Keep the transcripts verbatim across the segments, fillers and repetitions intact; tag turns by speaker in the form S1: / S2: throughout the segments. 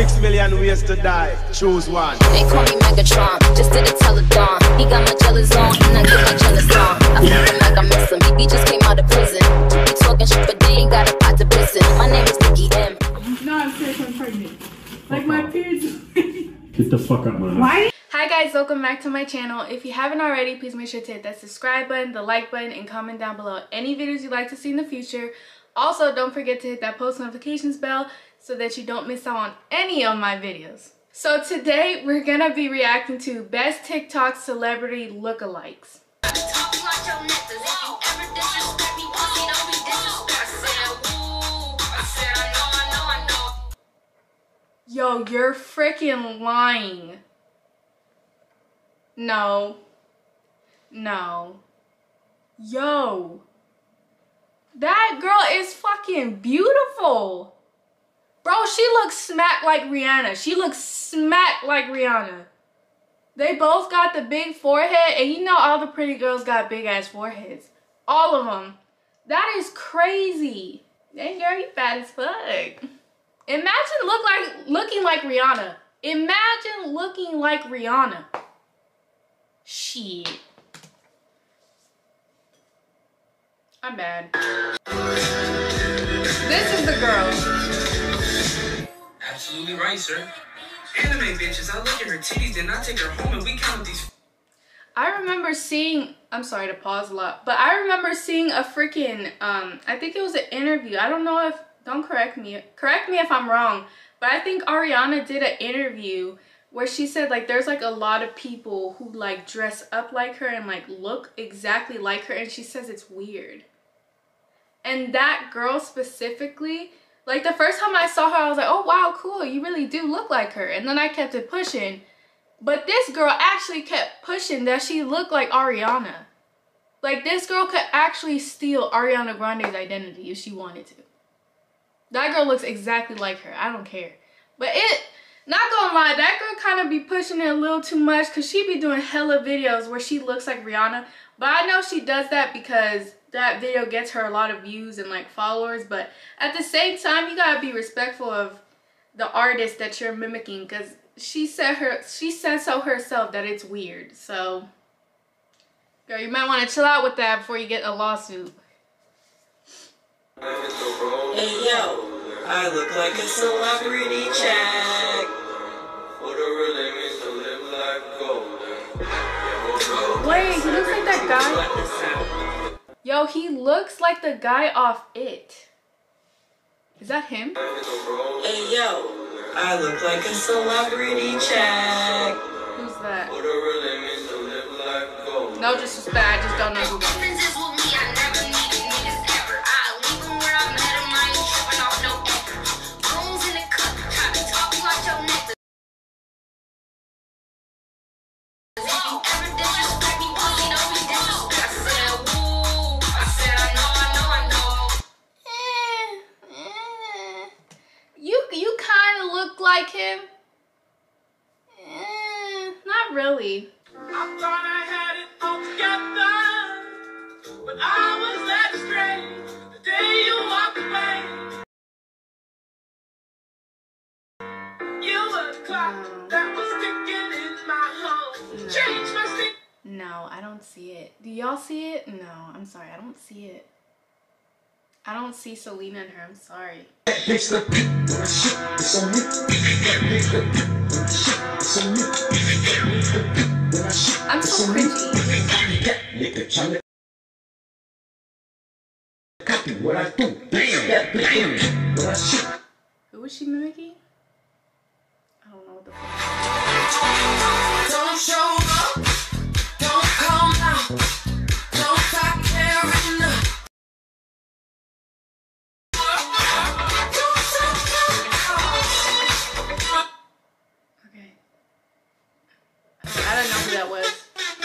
S1: Six million ways to die. Choose one.
S2: They call me Megatron, just did a telethon. He got my jealous on, and I get my jealous on. I feel him like I miss him. He just came out of prison. He talking shit, but they ain't got a pot to piss in. My name is Nikki M.
S3: No, I'm serious, I'm pregnant. Like my periods.
S4: Get the fuck up, man.
S3: Why? Hi guys, welcome back to my channel. If you haven't already, please make sure to hit that subscribe button, the like button, and comment down below any videos you'd like to see in the future. Also, don't forget to hit that post notifications bell so that you don't miss out on any of my videos. So today, we're gonna be reacting to best TikTok celebrity lookalikes. Yo, you're freaking lying. No. No. Yo. That girl is fucking beautiful. Bro, she looks smack like Rihanna. She looks smack like Rihanna. They both got the big forehead, and you know all the pretty girls got big ass foreheads. All of them. That is crazy. Dang girl, you fat as fuck. Imagine look like looking like Rihanna. Imagine looking like Rihanna. Shit. I'm bad. This is the girl.
S5: Absolutely right, sir. Anime bitches, I look at her titties, then I take her home and we count these.
S3: I remember seeing, I'm sorry to pause a lot, but I remember seeing a freaking, um, I think it was an interview. I don't know if, don't correct me, correct me if I'm wrong, but I think Ariana did an interview where she said like there's like a lot of people who like dress up like her and like look exactly like her, and she says it's weird. And that girl specifically, like the first time I saw her, I was like, oh wow, cool, you really do look like her. And then I kept it pushing. But this girl actually kept pushing that she looked like Ariana. Like this girl could actually steal Ariana Grande's identity if she wanted to. That girl looks exactly like her. I don't care. But it, not gonna lie, that girl kind of be pushing it a little too much because she be doing hella videos where she looks like Rihanna. But I know she does that because that video gets her a lot of views and like followers. But at the same time, you gotta be respectful of the artist that you're mimicking, because she said her she said so herself that it's weird. So girl, you might want to chill out with that before you get a lawsuit.
S5: Hey yo, I look like a celebrity check.
S3: Wait, he looks like that guy. Yo, he looks like the guy off It. Is that him?
S5: Hey yo, I look like a celebrity check.
S3: Who's that? No disrespect, I just don't know who that is. Like him? Eh, not really.
S5: I thought I had it all together, but I was led astray the day you walked away. You were the clock that was ticking in my home.
S3: No.
S5: Change my state.
S3: No, I don't see it. Do y'all see it? No, I'm sorry, I don't see it. I don't see Selena in her, I'm sorry. I'm so cringy. Who was she mimicking? I don't know what the fuck.
S5: Don't show up, don't come out, don't stop caring.
S3: Okay. I don't know who that was.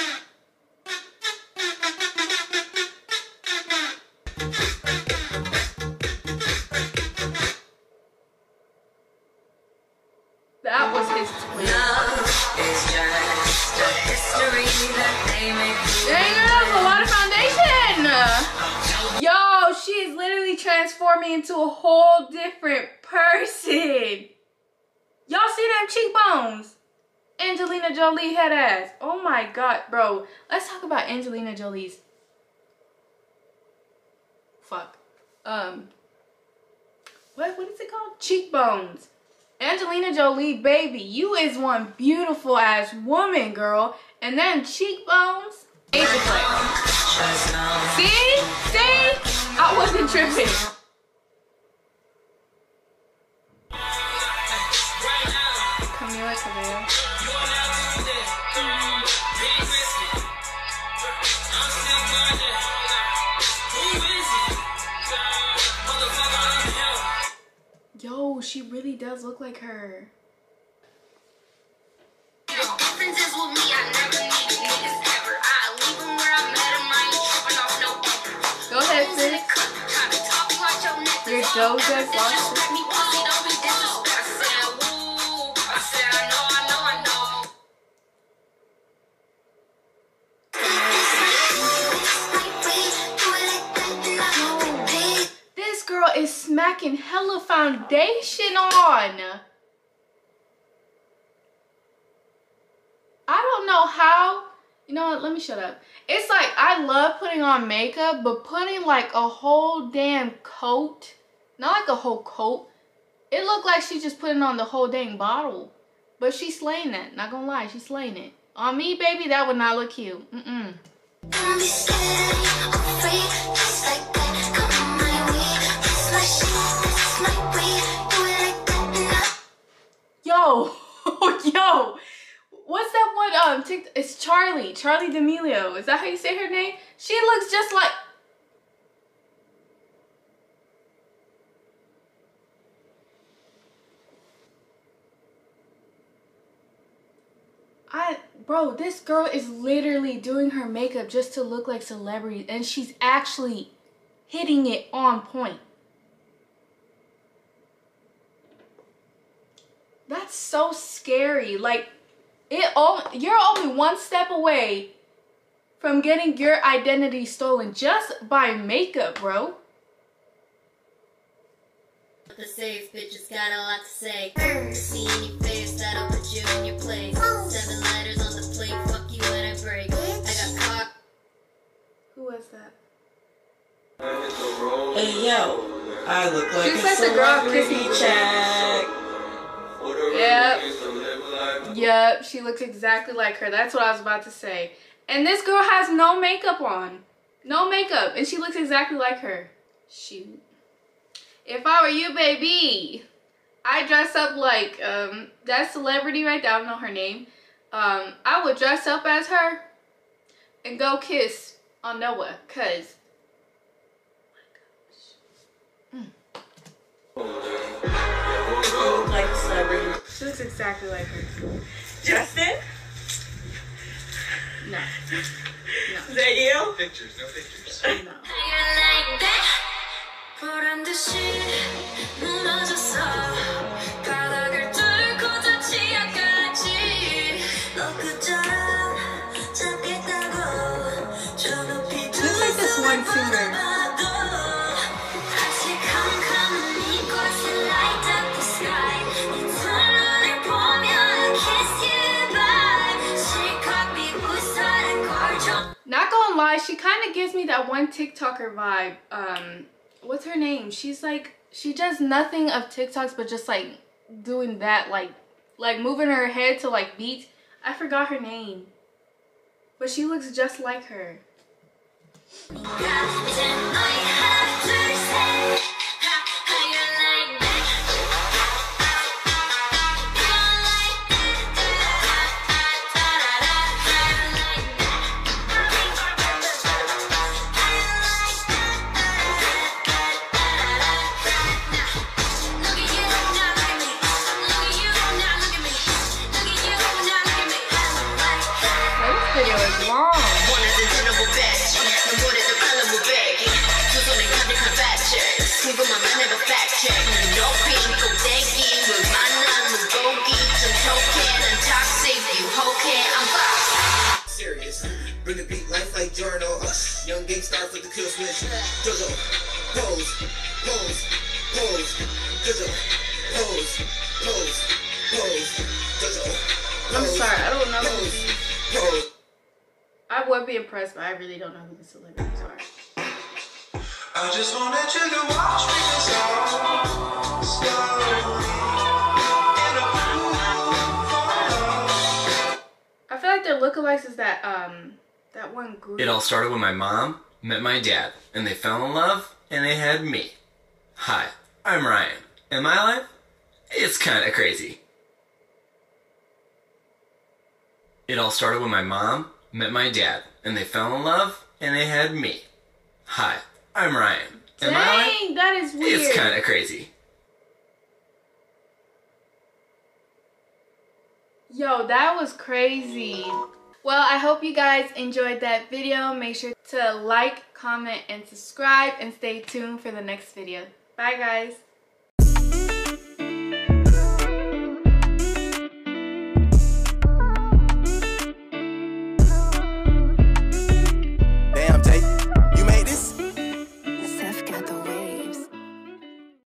S3: That was his twin.
S5: It's just a history that they make.
S3: Dang, girl, that's a lot of foundation. Yo, she is literally transforming into a whole different person. Yo, cheekbones. Angelina Jolie head ass. Oh my god, bro. Let's talk about Angelina Jolie's. Fuck. Um. What, what is it called? Cheekbones. Angelina Jolie, baby, you is one beautiful ass woman, girl. And then cheekbones. Age of play. See? See? I wasn't tripping. Camila Cabello. Yo, she really does look like her. Go ahead, sis. Your Doja Cat. This girl is smacking hella foundation on. I don't know how. You know what? Let me shut up. It's like I love putting on makeup, but putting like a whole damn coat, not like a whole coat. It looked like she just putting on the whole dang bottle. But she's slaying that. Not gonna lie, she's slaying it. On me, baby, that would not look cute. Mm-mm. Yo, yo. What's that one? Um, TikTok? It's Charlie. Charlie D'Amelio. Is that how you say her name? She looks just like. I, bro, this girl is literally doing her makeup just to look like celebrity, and she's actually hitting it on point. That's so scary. Like. It all, you're only one step away from getting your identity stolen just by makeup, bro.
S6: The safe bitches got a lot to say. See in your face, that'll put you in your place. Seven letters on the plate, fuck you when I break. I got caught.
S3: Who was that?
S7: Hey yo, I look like
S3: She's
S7: a
S3: like the girl
S7: celebrity
S3: kissing
S7: check.
S3: Yep. Yep, she looks exactly like her. That's what I was about to say. And this girl has no makeup on. No makeup. And she looks exactly like her. Shoot. If I were you, baby, I dress up like um that celebrity right there. I don't know her name. Um, I would dress up as her and go kiss on Noah. Cause
S7: Like celebrity.
S3: she looks exactly like her.
S7: Justin?
S3: No. No.
S7: Is that you?
S1: Pictures, no pictures.
S3: No. Looks like this one singer. Not gonna lie, she kind of gives me that one TikToker vibe. Um, what's her name? She's like, she does nothing of TikToks but just like doing that, like, like moving her head to like beats. I forgot her name, but she looks just like her.
S8: Bring the beat life like journal. Uh, young gang star for the kill switch. Jojo, pose, pose, pose. Jojo, pose, pose, pose. Jojo.
S3: be impressed, but I really don't know who the celebrities are.
S5: I just wanted you to watch me dissolve slowly in a pool.
S3: I feel like their lookalikes is that um that one group.
S9: It all started when my mom met my dad, and they fell in love, and they had me. Hi, I'm Ryan, and my life, it's kinda crazy. It all started when my mom met my dad, and they fell in love, and they had me. Hi, I'm Ryan, and my life,
S3: Dang, that is weird.
S9: it's kinda crazy.
S3: Yo, that was crazy. Well, I hope you guys enjoyed that video. Make sure to like, comment, and subscribe, and stay tuned for the next video. Bye, guys.